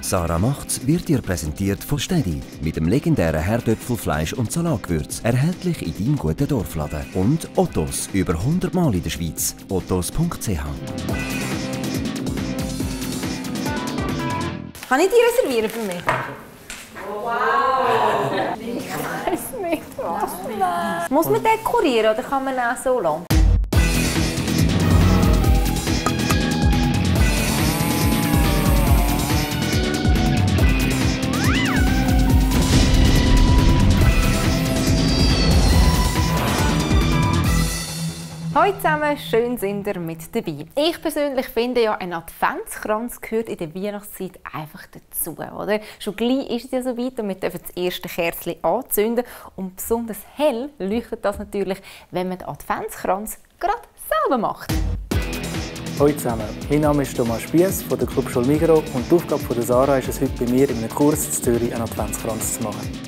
Sarah macht's wird dir präsentiert von Steady mit dem legendären Herdöpfel, Fleisch und Salatgewürz, erhältlich in deinem guten Dorfladen. Und Ottos, über 100 Mal in der Schweiz. Ottos.ch. Kann ich die reservieren für mich? Wow! Ich weiß nicht, was. Muss man dekorieren oder kann man auch so lassen? Hallo zusammen, schön sind ihr mit dabei. Ich persönlich finde ja, ein Adventskranz gehört in der Weihnachtszeit einfach dazu, oder? Schon gleich ist es ja so weit und wir dürfen das erste Kerzchen anzünden. Und besonders hell leuchtet das natürlich, wenn man den Adventskranz gerade selber macht. Hallo zusammen, mein Name ist Thomas Spiess von der Clubschule Migros und die Aufgabe von Sarah ist es, heute bei mir in einem Kurs in Zürich einen Adventskranz zu machen.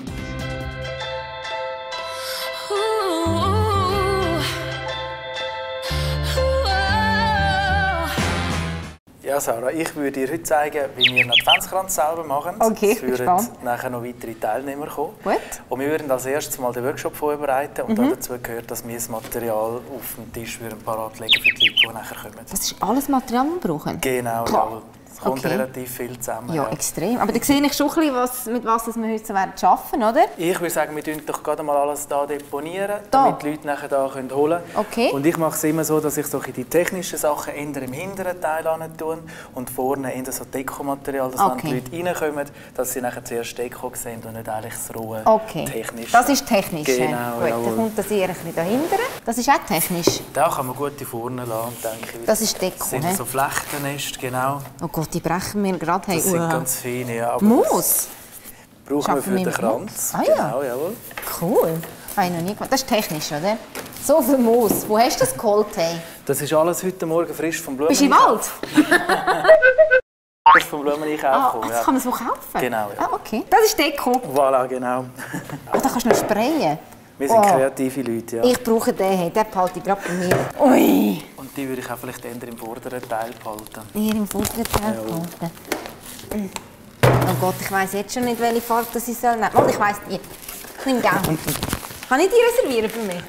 Ja, Sarah, ich würde dir heute zeigen, wie wir einen Adventskranz selber machen. Okay, es würden nachher noch weitere Teilnehmer kommen. Gut. Und wir würden als erstes mal den Workshop vorbereiten und dazu gehört, dass wir das Material auf dem Tisch parat legen für die Leute, die nachher kommen. Das ist alles Material, das wir brauchen? Genau, ja. Es kommt relativ viel zusammen. Ja, extrem. Aber da sehe ich schon ein bisschen, mit was wir heute arbeiten werden, oder? Ich würde sagen, wir deponieren doch gerade mal alles hier deponieren, damit die Leute nachher hier holen können. Okay. Und ich mache es immer so, dass ich die technischen Sachen eher im hinteren Teil tue und vorne eher so Dekomaterial, dass wenn die Leute reinkommen, dass sie nachher zuerst Deko sehen und nicht eigentlich das rohe technische. Das ist technisch. Genau, gut, dann kommt das eher ein bisschen dahinter. Das ist auch technisch. Da kann man gut vorne lassen, denke ich. Das ist Deko, das sind so Flechtennest, genau. Oh Gott, die brechen mir gerade. Das sind ganz feine, ja. Moos? Brauchen wir für den Kranz. Ah, ja. Genau, jawohl. Cool. Habe ich noch nie gemacht. Das ist technisch, oder? So viel Moos. Wo hast du das geholt? Hey? Das ist alles heute Morgen frisch vom Blumen. Bist du im Wald? Das ist vom Blumeneinkauf gekommen. Das kann man so kaufen? Genau, ja. Ah, okay. Das ist Deko. Voilà, genau. Da kannst du noch sprayen. Wir sind kreative Leute, ja. Ich brauche den. Hey. Den behalte ich gerade bei mir. Ui. Und die würde ich auch vielleicht eher im vorderen Teil behalten. Hier im vorderen Teil behalten. Oh Gott, ich weiss jetzt schon nicht, welche Farbe das ich soll nehmen. Ich weiss die. Nimm gerne. Kann ich die reservieren für mich?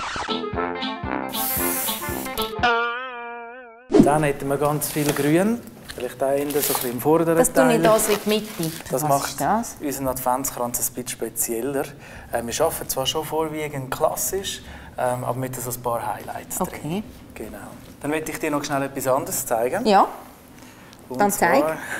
Dann hätten wir ganz viel Grün. Vielleicht auch so ein bisschen im vorderen Teil. Das tue ich hier so in die Mitte. Das macht unseren Adventskranz ein bisschen spezieller. Wir arbeiten zwar schon vorwiegend klassisch, aber mit so ein paar Highlights drin. Genau. Dann möchte ich dir noch schnell etwas anderes zeigen. Ja. Dann zeig.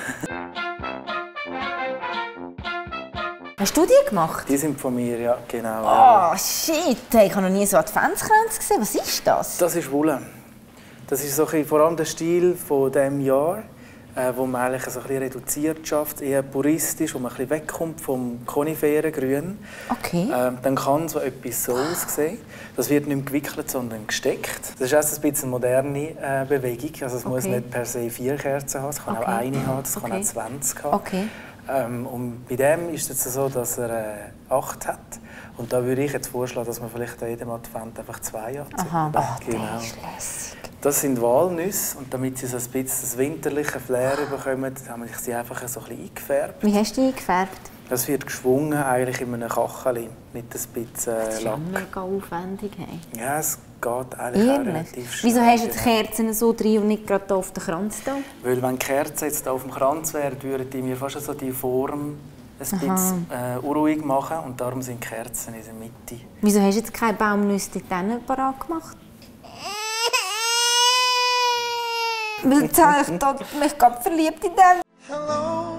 Hast du die gemacht? Die sind von mir, ja, genau. Oh, shit! Ich habe noch nie so Adventskranz gesehen. Was ist das? Das ist Wolle. Das ist so vor allem der Stil von diesem Jahr, wo man eigentlich so ein bisschen reduziert schafft, eher puristisch, wo man ein bisschen wegkommt vom Koniferengrün. Okay. Dann kann so etwas so aussehen. Das wird nicht mehr gewickelt, sondern gesteckt. Das ist erst ein bisschen eine moderne Bewegung. Also es muss nicht per se 4 Kerzen haben, es kann auch eine haben, es kann auch 20 haben. Okay. Und bei dem ist es so, dass er 8 hat. Und da würde ich jetzt vorschlagen, dass man vielleicht an jedem Advent einfach 2 anzieht. Aha, genau. das ist lässig. Das sind Walnüsse und damit sie so ein bisschen das winterliche Flair bekommen, habe ich sie einfach so ein bisschen eingefärbt. Wie hast du die eingefärbt? Das wird geschwungen eigentlich in einem Kachel mit ein bisschen Das ist Lack. mega aufwendig. Hey. Ja, es geht eigentlich auch relativ schnell. Wieso hast du die Kerzen so drin und nicht gerade hier auf den Kranz? Da? Weil wenn die Kerzen jetzt hier auf dem Kranz wären, würden die mir fast so die Form ein bisschen unruhig machen und darum sind die Kerzen in der Mitte. Wieso hast du jetzt keine Baumnüsse dann parat gemacht? Weil jetzt habe ich mich gerade verliebt in den. Hello,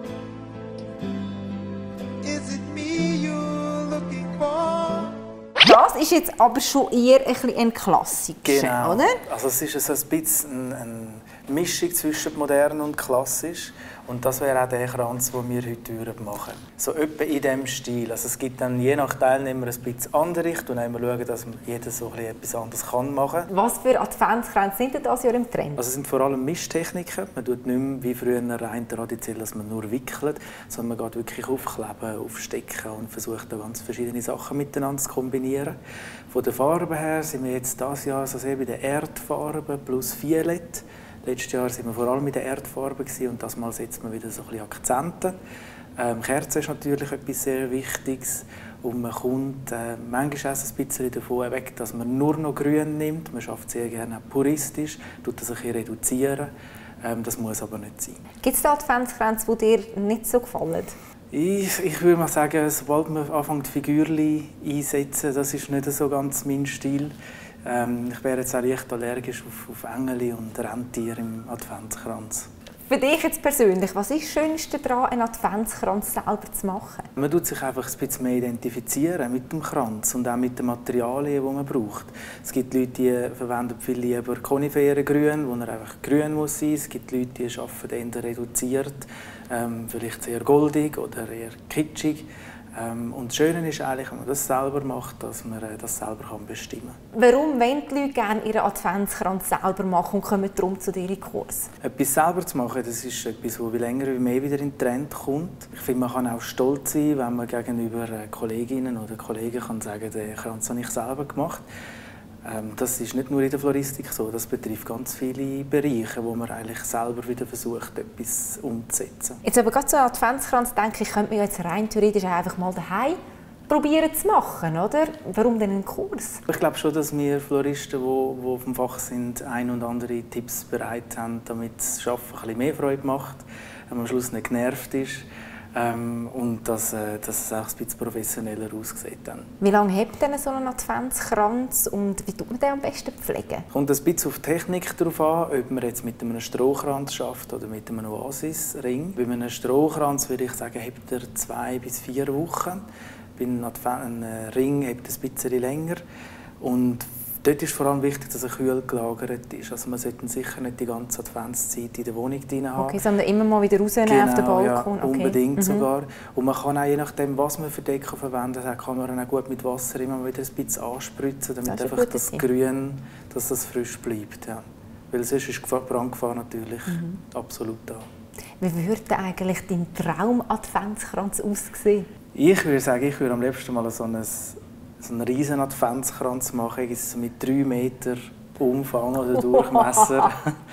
is it me you're looking for? Das ist jetzt aber schon eher ein Klassiker, oder? Also es ist so ein bisschen eine Mischung zwischen modern und klassisch. Und das wäre auch der Kranz, den wir heute machen würden. So etwa in diesem Stil. Also es gibt dann je nach Teilnehmer ein bisschen andere Richtung. Und wir schauen, dass jeder so etwas anderes machen kann. Was für Adventskränze sind denn dieses Jahr im Trend? Also es sind vor allem Mischtechniken. Man tut nicht mehr wie früher rein traditionell, dass man nur wickelt, sondern man geht wirklich aufkleben, aufstecken und versucht da ganz verschiedene Sachen miteinander zu kombinieren. Von der Farbe her sind wir jetzt dieses Jahr so sehr bei den Erdfarben plus Violett. Letztes Jahr waren wir vor allem mit der Erdfarbe und das Mal setzt man wieder so ein bisschen Akzente. Kerzen ist natürlich etwas sehr Wichtiges und man kommt manchmal auch ein bisschen davon weg, dass man nur noch grün nimmt. Man schafft sehr gerne auch puristisch, tut das ein bisschen reduzieren. Das muss aber nicht sein. Gibt es da Adventskränze, die dir nicht so gefallen? Ich würde mal sagen, sobald man anfängt, Figürchen einsetzen, das ist nicht so ganz mein Stil. Ich wäre jetzt auch leicht allergisch auf Engel und Rentiere im Adventskranz. Für dich jetzt persönlich, was ist das Schönste daran, einen Adventskranz selber zu machen? Man tut sich einfach ein bisschen mehr identifizieren mit dem Kranz und auch mit den Materialien, die man braucht. Es gibt Leute, die verwenden viel lieber Koniferengrün, wo er einfach grün muss sein. Es gibt Leute, die arbeiten eher reduziert, vielleicht sehr goldig oder eher kitschig. Und das Schöne ist eigentlich, wenn man das selber macht, dass man das selber bestimmen kann. Warum wollen die Leute gerne ihren Adventskranz selber machen und kommen darum zu dir in Kurs? Etwas selber zu machen, das ist etwas, das wie länger wie mehr wieder in den Trend kommt. Ich finde, man kann auch stolz sein, wenn man gegenüber Kolleginnen oder Kollegen kann sagen, den Kranz habe ich selber gemacht. Das ist nicht nur in der Floristik so, das betrifft ganz viele Bereiche, wo man eigentlich selber wieder versucht, etwas umzusetzen. Jetzt aber gerade so einen Adventskranz, denke ich, könnte man jetzt rein theoretisch einfach mal daheim probieren zu machen, oder? Warum denn einen Kurs? Ich glaube schon, dass wir Floristen, die auf dem Fach sind, ein und andere Tipps bereit haben, damit das Arbeiten ein bisschen mehr Freude macht, wenn man am Schluss nicht genervt ist. Und dass es auch ein bisschen professioneller aussieht. Wie lange hält denn so ein Adventskranz und wie tut man den am besten pflegen? Es kommt ein bisschen auf die Technik darauf an, ob man jetzt mit einem Strohkranz arbeitet oder mit einem Oasisring. Bei einem Strohkranz würde ich sagen, hebt er 2 bis 4 Wochen. Bei einem Ring hebt er ein bisschen länger. Und dort ist vor allem wichtig, dass er kühl gelagert ist. Also man sollte sicher nicht die ganze Adventszeit in der Wohnung drin haben. Okay, sondern immer mal wieder rausnehmen auf den Balkon. Ja, unbedingt sogar. Und man kann auch, je nachdem, was man für Deko verwendet, kann man auch gut mit Wasser immer wieder ein bisschen anspritzen, damit einfach das Grün, dass das frisch bleibt. Ja. Weil sonst ist die Brandgefahr natürlich absolut da. Wie würde eigentlich dein Traum-Adventskranz aussehen? Ich würde sagen, ich würde am liebsten mal so einen riesen Adventskranz machen, mit 3 Meter Umfang oder Durchmesser.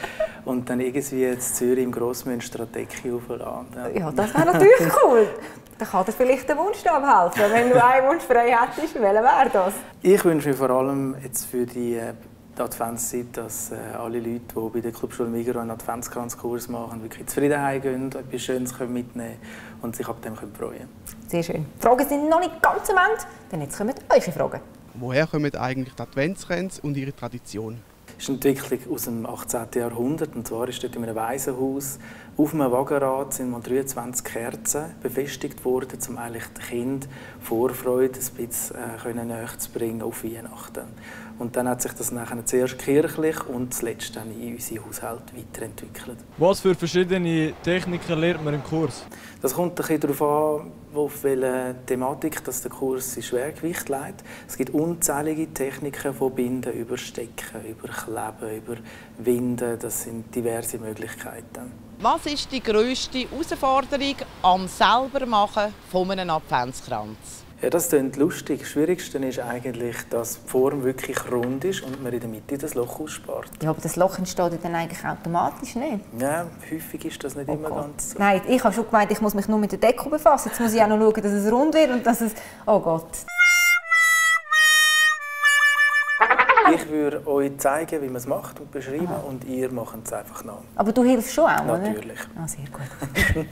Und dann irgendwie in Zürich im Grossmünster eine Decke aufladen. Ja, das wäre natürlich cool. Dann kann dir vielleicht der Wunschstab helfen. Wenn du einen Wunsch frei hättest, welcher wäre das? Ich wünsche mir vor allem jetzt für die Adventszeit, dass alle Leute, die bei der Clubschule Migros einen Adventskranzkurs machen, wirklich zufrieden heimgehen, etwas Schönes mitnehmen können und sich ab dem freuen können. Sehr schön. Die Fragen sind noch nicht ganz am Ende, denn jetzt kommen eure Fragen. Woher kommen eigentlich die Adventskränze und ihre Tradition? Das ist eine Entwicklung aus dem 18. Jahrhundert. Und zwar ist dort in einem Waisenhaus auf einem Wagenrad sind mal 23 Kerzen befestigt worden, um eigentlich den Kindern Vorfreude ein bisschen näher zu bringen auf Weihnachten. Und dann hat sich das nachher zuerst kirchlich und zuletzt dann in unseren Haushalt weiterentwickelt. Was für verschiedene Techniken lernt man im Kurs? Das kommt ein bisschen darauf an, auf welche Thematik der Kurs sein Schwergewicht legt. Es gibt unzählige Techniken von Binden über Stecken, über Kleben, über Winden. Das sind diverse Möglichkeiten. Was ist die grösste Herausforderung am Selbermachen von einem Adventskranz? Ja, das klingt lustig. Das Schwierigste ist eigentlich, dass die Form wirklich rund ist und man in der Mitte das Loch ausspart. Ja, aber das Loch entsteht dann eigentlich automatisch nicht? Ja, häufig ist das nicht immer ganz so. Nein, ich habe schon gemeint, ich muss mich nur mit der Deko befassen. Jetzt muss ich auch noch schauen, dass es rund wird und dass es... Oh Gott. Ich würde euch zeigen, wie man es macht und beschreiben und ihr macht es einfach nach. Aber du hilfst schon auch, Natürlich. Oder? Ah, sehr gut.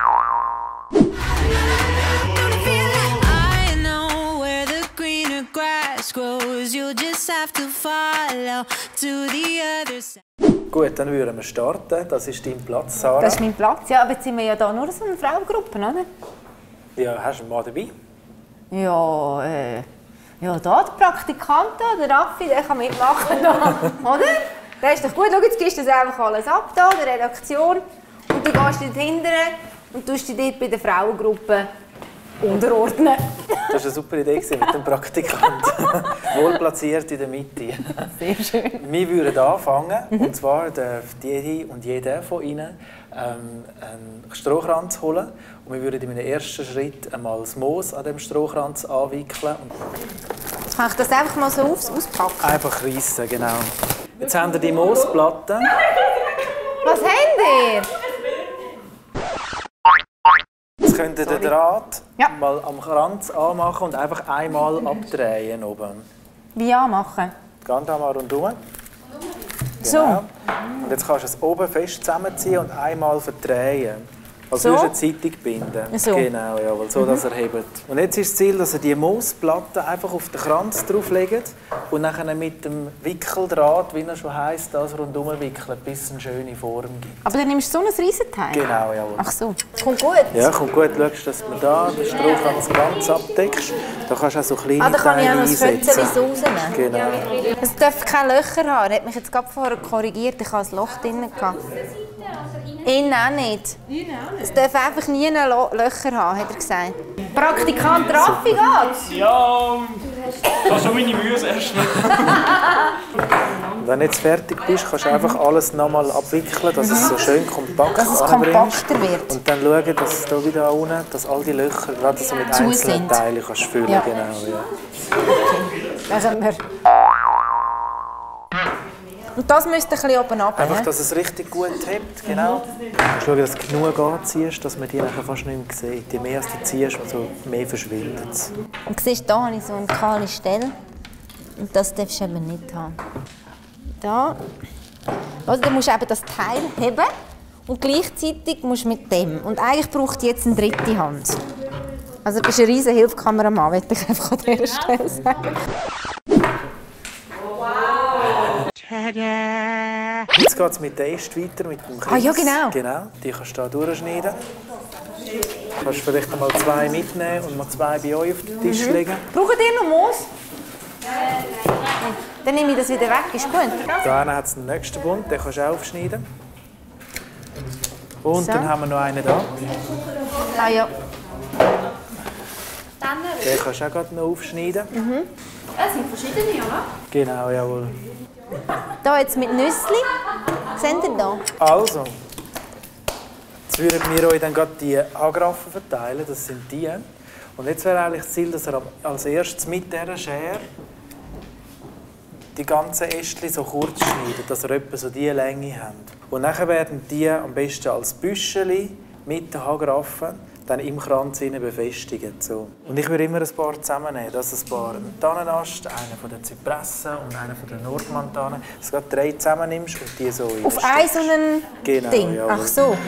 Gut, dann würden wir starten. Das ist dein Platz, Sarah. Das ist mein Platz, ja. Aber jetzt sind wir ja hier nur so eine Frauengruppe, oder? Ja, hast du einen Mann dabei? Ja, ja, da der Praktikant, der Raffi, der kann mitmachen, oder? Der ist doch gut. Schau, jetzt gibst du das einfach alles ab, da, der Redaktion. Und du gehst dort hinten und tust dich dort bei der Frauengruppe unterordnen. Das war eine super Idee mit dem Praktikanten. Wohl platziert in der Mitte. Sehr schön. Wir würden anfangen. Und zwar darf jede und jeder von Ihnen einen Strohkranz holen. Und wir würden in einem ersten Schritt einmal das Moos an dem Strohkranz anwickeln. Jetzt kann ich das einfach mal so auspacken. Einfach reissen, genau. Jetzt haben wir die Moosplatte. was habt ihr? Jetzt könnt ihr den Draht Ja. mal am Kranz anmachen und einfach einmal abdrehen oben. Wie anmachen? Ganz einmal rundherum. So. Genau. Und jetzt kannst du es oben fest zusammenziehen und einmal verdrehen. Also So? so? Eine Zeitung binden. So. Genau, jawohl, so dass er hebt. Und jetzt ist das Ziel, dass er die Moosplatte einfach auf den Kranz drauflegt und nachher mit dem Wickeldraht, wie er schon heisst, das rundherum wickelt, bis es eine schöne Form gibt. Aber dann nimmst du so ein Riesenteil? Genau, jawohl. Ach so. Kommt gut? Ja, kommt gut. Schaust, dass du da den Strohkranz ganz abdeckst. Da kannst du auch so kleine Da kann ich auch noch ein einsetzen. Fötzchen so rausnehmen. Genau. Es darf keine Löcher haben. Er hat mich jetzt gerade vorher korrigiert. Ich hatte ein Loch drin. Innen auch nicht. Es darf einfach nie Löcher haben, hat er gesagt. Praktikant Raffi geht's? Ja, das ist schon meine Mühe erst. Wenn du jetzt fertig bist, kannst du einfach alles nochmal abwickeln, dass es so schön kompakt Dass es anbringst. kompakter wird. Und dann schauen, dass es hier wieder unten, dass all die Löcher gerade so mit Zu einzelnen sind. Teilen kannst füllen. Ja. Genau, ja. Dann können wir. Und das müsste ein bisschen oben runter. Einfach, dass es richtig gut hebt. Genau. Du musst schauen, dass du genug anziehst, dass man die nachher fast nicht mehr sieht. Je mehr du ziehst, umso mehr verschwindet es. Und siehst, da habe ich so eine kahle Stelle. Und das darfst du eben nicht haben. Da. Also, dann musst du eben das Teil heben und gleichzeitig musst du mit dem. Und eigentlich braucht jetzt eine dritte Hand. Also du bist ein riesen Hilfskameramann, möchte ich einfach an dieser Stelle sagen. Jetzt geht es mit der Äste weiter, mit dem Kreis. Ah, ja, genau. Genau, die kannst du hier durchschneiden. Du kannst vielleicht einmal 2 mitnehmen und mal 2 bei euch auf den Tisch legen. Braucht ihr noch Moos? Dann nehme ich das wieder weg, ist gut. Da hat es den nächsten Bund, den kannst du auch aufschneiden. Und So. dann haben wir noch einen da. Ah ja. Den kannst du auch gerade noch aufschneiden. Es sind verschiedene, oder? Genau, jawohl. Da jetzt mit Nüssli. Seht ihr da? Also, jetzt würden wir euch dann gerade die Agraffen verteilen, das sind die. Und jetzt wäre eigentlich das Ziel, dass ihr als erstes mit dieser Schere die ganzen Ästchen so kurz schneidet, dass ihr etwa so diese Länge habt. Und dann werden die am besten als Büscheli mit den Hagraffen dann im Kranz befestigen. So. Und ich würde immer ein paar zusammennehmen. Das ist ein paar Tannenast, einer von den Zypressen und einer von den Nordmantanen. Dass du 3 zusammennimmst und die so Auf ein so ein Genau, Ding? jawohl. Ach so.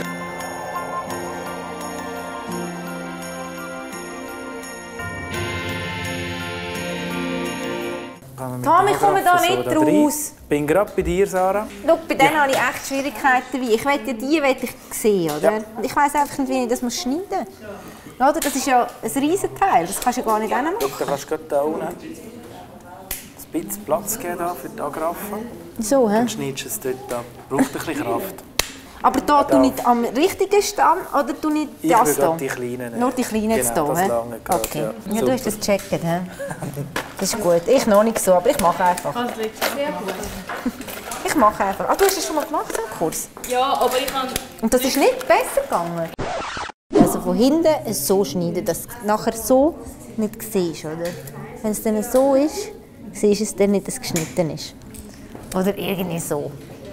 Tom, ich komme da nicht raus. Ich bin gerade bei dir, Sarah. Schau, bei denen habe ich echt Schwierigkeiten. Wie. Ich will ja die sehen, oder? Ja. Ich weiss einfach nicht, wie ich das schneiden muss. Oder? Das ist ja ein Riesenteil. Das kannst du ja gar nicht hinmachen. Schau, dann kannst du gerade da unten ein bisschen Platz geben da für die Agraffen. So, hä? Dann schneidest du es dort ab. Braucht ein bisschen Kraft. Aber da tue ich am richtigen Stamm oder tue ich Ich das würde hier? gerade die kleinen nehmen. Nur die kleinen jetzt Genau, hier, das hä? lange gerade, Okay. ja. Ja, du hast das gecheckt, hä? Das ist gut. Ich noch nicht so, aber ich mache einfach. Sehr gut. Ich mache einfach. Ah, du hast es schon mal gemacht, so einen Kurs? Ja, aber ich kann... Und das ist nicht besser gegangen? Also von hinten so schneiden, dass du nachher so nicht siehst, oder? Wenn es dann so ist, siehst du es dann nicht, dass es geschnitten ist. Oder irgendwie so.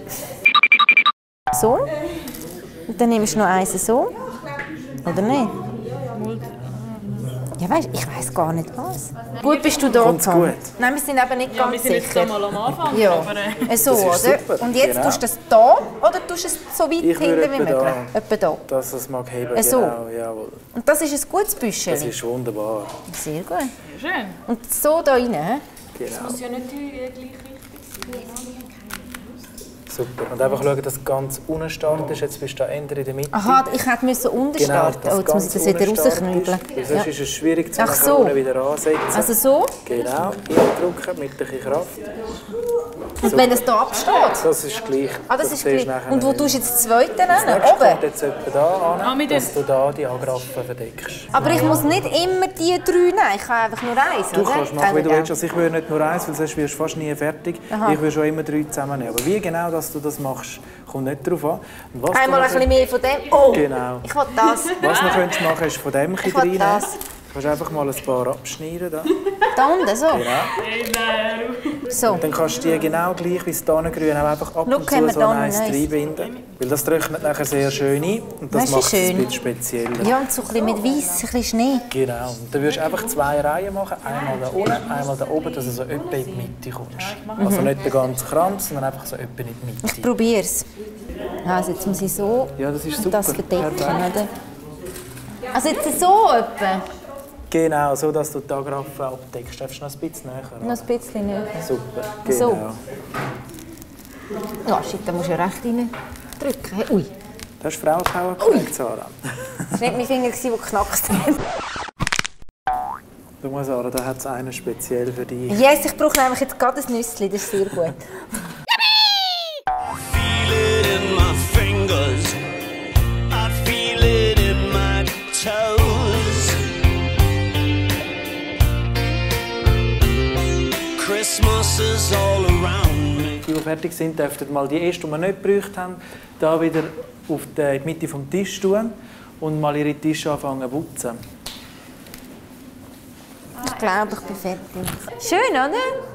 So. Und dann nimmst du noch eins so. Oder nicht? Ja, weißt, ich weiss gar nicht was. Gut bist du da, Kommt's Tom? gut? Nein, wir sind eben nicht Ja, wir ganz sind jetzt sicher. mal am Anfang. Ja, Aber, so, Das ist oder? super, Und jetzt genau. tust du das da oder tust du es so weit Ich hinten würde wie etwa möglich? da. Etwa da. Dass es mag heben, So. genau, jawohl. Und das ist ein gutes Das Büscheli. ist wunderbar. Sehr gut. schön. Und so da rein, hä? Genau. Muss ja nicht gleich richtig sein. Super. Und einfach schauen, dass du ganz unten startest. Jetzt bist du da Ende in der Mitte. Aha, ich hätte müssen unten starten. Oh, jetzt muss ich das wieder rausknübeln. Sonst Ja. ist es schwierig, zu Ach nachher so. unten wieder ansetzen. Also so. Genau, reindrücken mit ein bisschen Kraft. Und wenn es hier absteht? Das ist gleich. Ah, das ist siehst gleich. du nachher Und wo nicht. tust du jetzt das zweite Das nehmen? nächste kommt Oben? jetzt etwa da an, mit dass du da die Agraffen verdeckst. Aber ich muss nicht immer die 3 nehmen. Ich kann einfach nur eins, Du oder? kannst machen, wie du Kann willst. Also ich würde nicht nur eins, weil sonst wirst du fast nie fertig. Aha. Ich würde schon immer 3 zusammennehmen. Aber wie genau dass du das machst, kommt nicht darauf an. Und was Einmal du ein bisschen mehr von dem. Oh, Genau. ich will das. Was du noch machen könntest, ist von dem Ich ein will bisschen das. kannst einfach mal ein paar abschneiden. Da, Da unten, so? genau. So. Dann kannst du die genau gleich wie das Tannengrün auch einfach ab Schau, und zu haben wir so da eins noch eins. reinbinden. Weil das trocknet nachher sehr schön ein und das Das ist macht es ein schön. bisschen spezieller. Ja, und so ein bisschen mit Weiss, ein bisschen Schnee. Genau. Und dann würdest du einfach 2 Reihen machen. Einmal da unten, einmal da oben, dass du so etwa in die Mitte kommst. Also nicht den ganzen Kranz, sondern einfach so etwa in die Mitte. Ich probiere es. Also jetzt muss ich so Ja, das ist und super. das verdecken, Perfekt. oder? Also jetzt so etwa. Genau, so dass du die Agraffe abdeckst. Darfst du noch ein bisschen näher? Noch ein bisschen näher. Super, So. genau. Ja, shit, da musst du ja recht rein drücken. Hey, ui, Das hast Frauenpower gekriegt, Sarah. das war nicht mein Finger, der geknackst hat. Schau mal, Sarah, da hat es einen speziell für dich. Yes, ich brauche nämlich jetzt gerade ein Nüssli, das ist sehr gut. Feel it in my fingers. I feel it in my toes. Christmas is all around me. Die, die fertig sind, dürften mal die ersten, die wir nicht gebraucht haben, da wieder auf die Mitte des Tisches tun und mal ihre Tische anfangen zu putzen. Ich glaube, ich bin fertig. Schön, oder?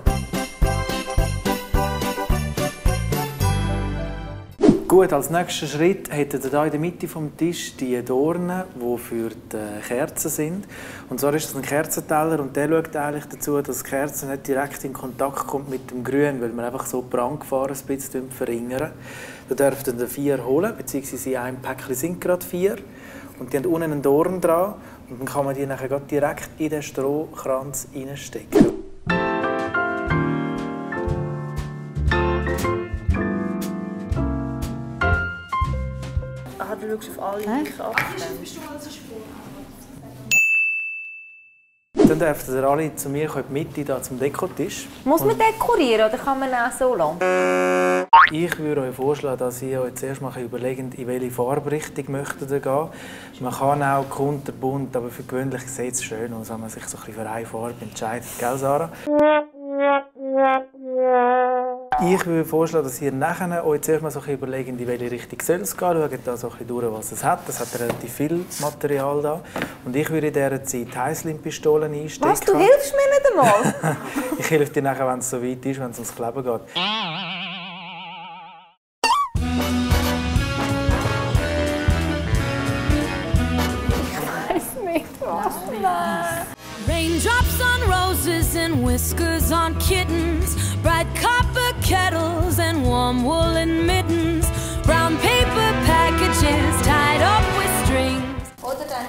Gut, als nächsten Schritt hättet ihr hier in der Mitte des Tisches die Dornen, die für die Kerzen sind. Und zwar ist das ein Kerzenteller und der schaut eigentlich dazu, dass die Kerze nicht direkt in Kontakt kommt mit dem Grün, weil wir einfach so die Brandgefahr ein bisschen verringern. Da dürft ihr 4 holen, beziehungsweise in einem Päckchen sind gerade 4. Und die haben unten einen Dorn dran und dann kann man die nachher gerade direkt in den Strohkranz reinstecken. Du schaust auf alle gleich ab. Dann dürfen ihr alle zu mir in die Mitte da zum Dekotisch. Muss man dekorieren oder kann man auch so lassen? Ich würde euch vorschlagen, dass ihr euch zuerst mal überlegt, in welche Farbrichtung möchtet ihr gehen. Man kann auch kunterbunt, aber für gewöhnlich sieht es schön aus, wenn man sich so ein bisschen für eine Farbe entscheidet. Gell, Sarah? Ich würde vorschlagen, dass ihr nachher euch zuerst mal so ein bisschen überlegt, in welche Richtung soll es gehen. Schaut da so ein bisschen durch, was es hat. Es hat relativ viel Material da. Und ich würde in dieser Zeit Heißlimpistolen einstecken. Was, du hilfst mir nicht einmal? Ich helfe dir nachher, wenn es so weit ist, wenn es ums Kleben geht. Raindrops on roses and whiskers on kittens, bright copper kettles and warm woolen mittens, brown paper packages tied up with strings. Oder dann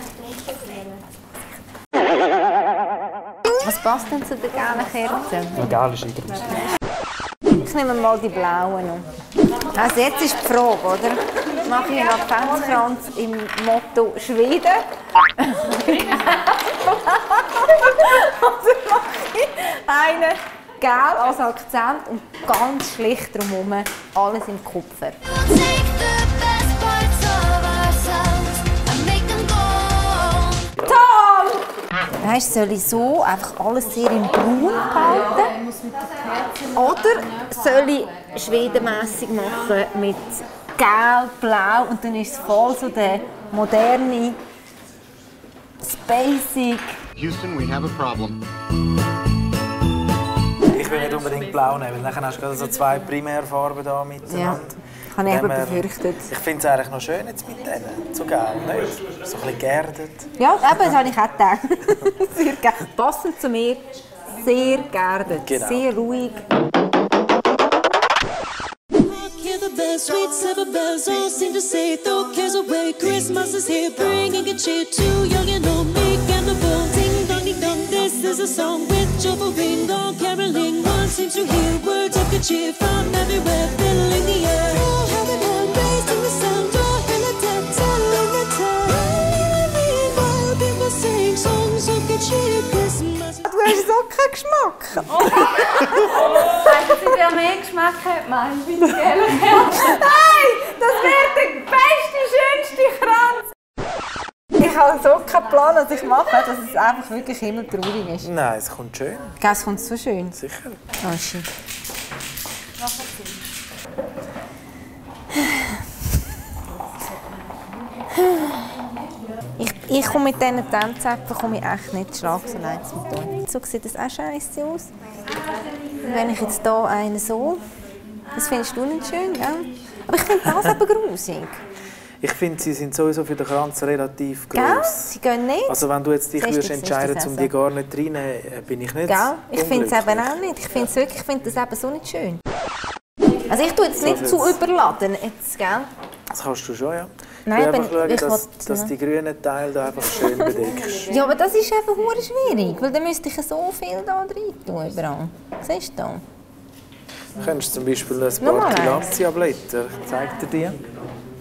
Was passt denn zu den gelben Kerzen? Egal, ist egal. Ich nehme mal die blauen noch. Also jetzt ist die Frage, oder? Mache ich einen Adventskranz im Motto Schweden? Oder mache ich einen gelb als Akzent und ganz schlicht drumherum alles in Kupfer? Tom! Weißt, soll ich so einfach alles sehr in Braun halten? Oder soll ich schwedenmässig machen mit Gelb, Blau und dann ist es voll so der moderne, basic. Houston, we have a problem. Ich will nicht unbedingt blau nehmen, weil dann hast du gerade so 2 Primärfarben da miteinander. Ja, habe ich eben befürchtet. Ich finde es eigentlich noch schön jetzt mit denen, so gelb, nicht? So ein bisschen geerdet. Ja, eben, das habe ich auch gedacht. Sehr geerdet. Passend zu mir, sehr geerdet, Genau. sehr ruhig. Hear the bells, sweet silver bells, all seem to say, throw cares away. Christmas is here, bringing good cheer to young and old, meek and the bold. Ding dong, ding dong, this is a song with joyful ring, all caroling. One seems to hear words of good cheer from everywhere, filling the air. Oh, heaven and raising the sound, oh, hell, telling the tale. While people sing songs of good cheer, Christmas. Du hast so keinen Geschmack. Wenn sie dir mehr Geschmack hat, meinst du, wie gelbe Kerzen? Nein, das wäre der beste, schönste Kranz. Ich habe so keinen Plan, was ich mache, dass es einfach wirklich himmeltraurig ist. Nein, es kommt schön. Es kommt so schön. Sicher. Oh shit. Ich komme mit diesen Tänzäpfen echt nicht Schlag so leid zum tun. So sieht das auch scheiße aus. Und wenn ich jetzt hier einen so, das findest du nicht schön, gell? Aber ich finde das eben grusig. Ich finde, sie sind sowieso für den Kranz relativ groß. Gell? Sie gehen nicht. Also wenn du jetzt dich entscheiden würdest, um die gar nicht reinzunehmen, bin ich nicht. Gell? Ich finde es eben auch nicht. Ich finde das eben so nicht schön. Also ich tue jetzt nicht zu überladen, jetzt, gell? Das kannst du schon, ja. Nein, ich schauen, dass die grünen Teile da einfach schön bedeckst. Ja, aber das ist einfach sehr schwierig, weil dann müsste ich so viel da rein tun, überall. Siehst du? Du könntest zum Beispiel ein paar Tilapia-Blätter, ich zeige dir die.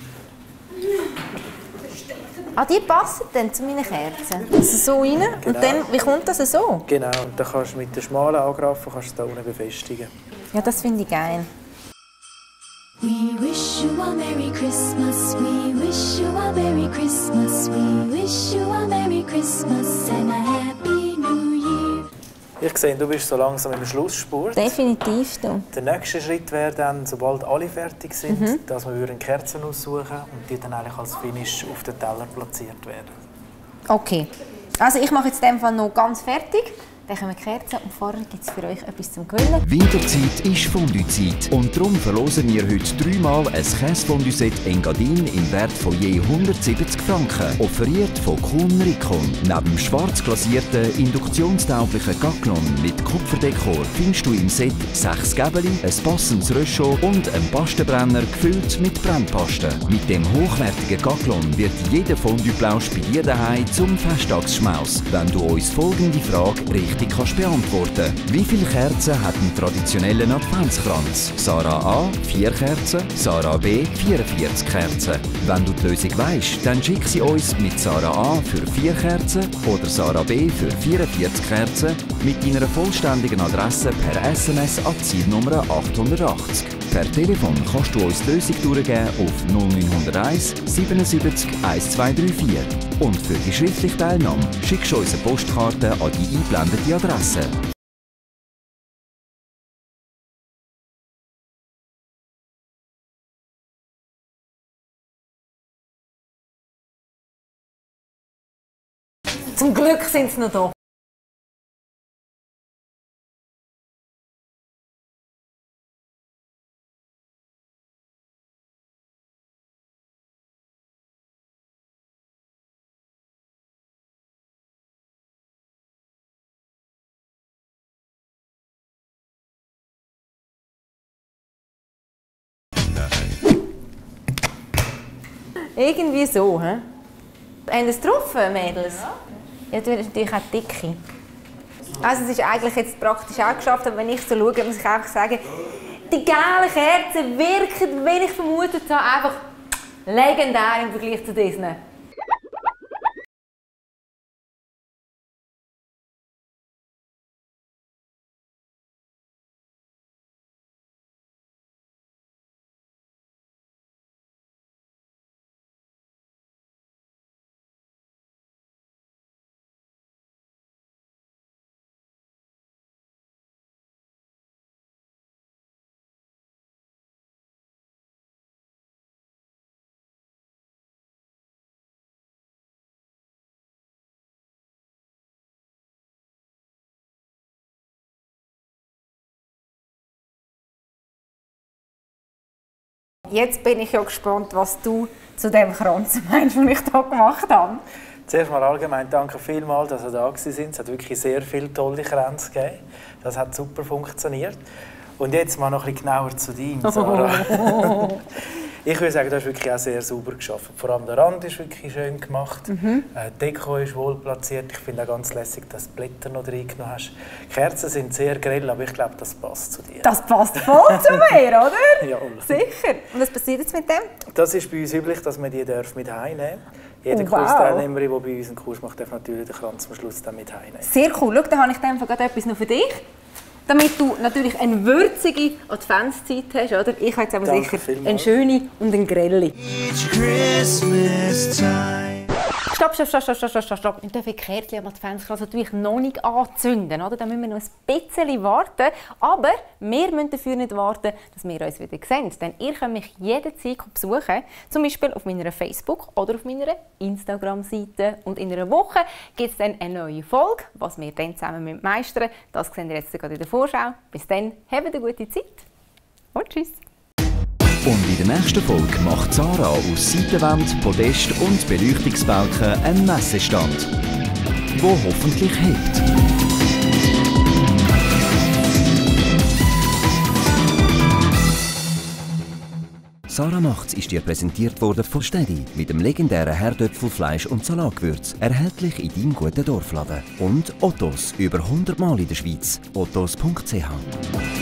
Ah, die passen dann zu meinen Kerzen. Also so rein Genau. und dann, wie kommt das so? Genau, und dann kannst du mit der schmalen Angreifen kannst du da unten befestigen. Ja, das finde ich geil. We wish you a Merry Christmas, we wish you a Merry Christmas, we wish you a Merry Christmas and a Happy New Year. Ich sehe, du bist so langsam im Schlussspurt. Definitiv. Du. Der nächste Schritt wäre dann, sobald alle fertig sind, dass wir Kerzen aussuchen und die dann eigentlich als Finish auf den Teller platziert werden. Okay. Also ich mache jetzt in dem Fall noch ganz fertig. Dann kommen die Kerzen und vorher gibt es für euch etwas zum Gewinnen. Winterzeit ist Fondue-Zeit und darum verlosen wir heute 3-mal ein Käsefondue-Set Engadin im Wert von je 170 Franken, offeriert von Kuhn Rikon. Neben dem schwarz glasierten, induktionstauglichen Gaglon mit Kupferdekor findest du im Set 6 Gäbeli, ein passendes Röschel und einen Pastenbrenner gefüllt mit Brennpaste. Mit dem hochwertigen Gaglon wird jeder Fondue-Plausch bei dir daheim zum Festtagsschmaus, wenn du uns folgende Frage richtig kannst beantworten. Wie viele Kerzen hat ein traditionellen Adventskranz? Sarah A. 4 Kerzen, Sarah B. 44 Kerzen. Wenn du die Lösung weisst, dann schick sie uns mit Sarah A. für 4 Kerzen oder Sarah B. für 44 Kerzen mit deiner vollständigen Adresse per SMS an Zielnummer 880. Per Telefon kannst du uns die Lösung durchgeben auf 0901 77 1234. Und für die schriftliche Teilnahme schickst du uns eine Postkarte an die eingeblendete Adresse. Zum Glück sind sie noch da. Irgendwie so, hä? Haben Sie es getroffen, Mädels? Ja, du hast natürlich auch dicke. Also es ist eigentlich jetzt praktisch auch geschafft, aber wenn ich so schaue, muss ich einfach sagen, die gelben Kerzen wirken, wie ich vermutet habe, einfach legendär im Vergleich zu diesen. Jetzt bin ich ja gespannt, was du zu dem Kranz meinst, den ich hier gemacht habe. Zuerst mal allgemein danke vielmals, dass ihr da sind. Es hat wirklich sehr viele tolle Kränze gegeben. Das hat super funktioniert. Und jetzt mal noch ein bisschen genauer zu dir, Sarah. Ich würde sagen, du hast wirklich auch sehr sauber geschafft. Vor allem der Rand ist wirklich schön gemacht. Die Deko ist wohl platziert. Ich finde auch ganz lässig, dass du Blätter noch reingenommen hast. Die Kerzen sind sehr grell, aber ich glaube, das passt zu dir. Das passt voll zu mir, oder? Ja. Sicher. Und was passiert jetzt mit dem? Das ist bei uns üblich, dass man die mit heimnehmen darf. Jede wow. Kursteilnehmerin, die bei uns einen Kurs macht, darf natürlich den Kranz am Schluss dann mit heimnehmen. Sehr cool. Schau, da habe ich dann gerade etwas noch für dich. Damit du natürlich eine würzige Adventszeit hast, oder? Ich habe jetzt aber sicher eine schöne und eine grelle. Stopp. Wir dürfen Kerzen am Adventskranz natürlich noch nicht anzünden. Oder? Da müssen wir noch ein bisschen warten. Aber wir müssen dafür nicht warten, dass wir uns wieder sehen. Denn ihr könnt mich jederzeit besuchen. Zum Beispiel auf meiner Facebook- oder auf meiner Instagram-Seite. Und in einer Woche gibt es dann eine neue Folge, was wir dann zusammen meistern müssen. Das seht ihr jetzt gerade in der Vorschau. Bis dann, habt eine gute Zeit und tschüss. Und in der nächsten Folge macht Sarah aus Seitenwand, Podest und Beleuchtungsbalken einen Messestand, der hoffentlich hebt. Sarah Macht's ist dir präsentiert worden von Steady mit dem legendären Herdöpfel, Fleisch und Salatgewürz. Erhältlich in deinem guten Dorfladen. Und Ottos, über 100 Mal in der Schweiz. ottos.ch